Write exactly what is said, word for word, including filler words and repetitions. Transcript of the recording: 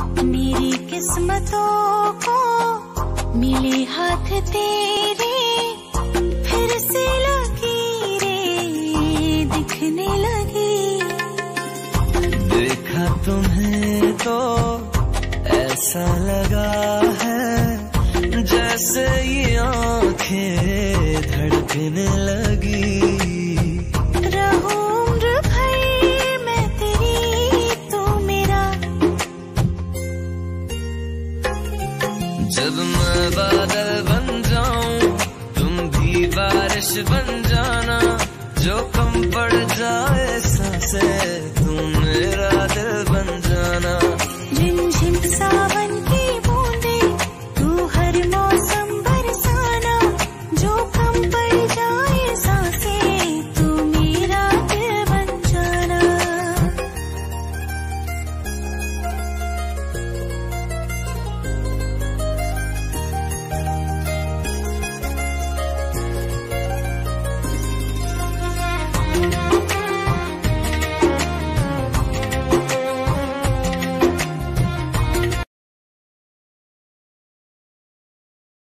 मेरी किस्मतों को मिले हाथ तेरे, फिर से लकीरें दिखने लगी। देखा तुम्हें तो ऐसा लगा है जैसे ये आंखें धड़कने लगी। रहूं उम्र भर मैं तेरी, तू मेरा। जब मैं बादल बन जाऊं तुम भी बारिश बन जाना, जो कम पड़ जाए सांसें तुम मेरा दिल बन जाना।